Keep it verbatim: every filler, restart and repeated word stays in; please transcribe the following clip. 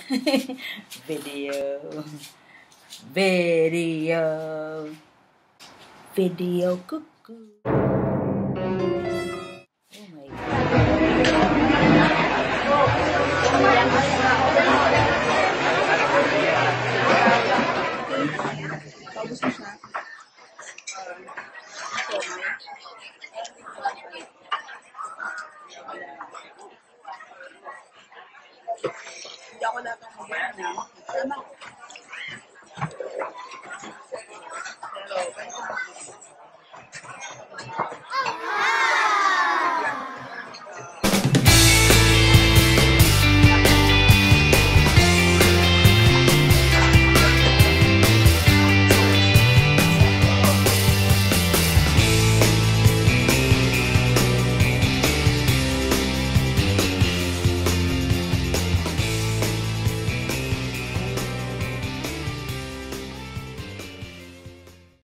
Video. Video. Video cuckoo. Oh my Paubos mo siya. Hindi ako lahat ng maganda. Tama.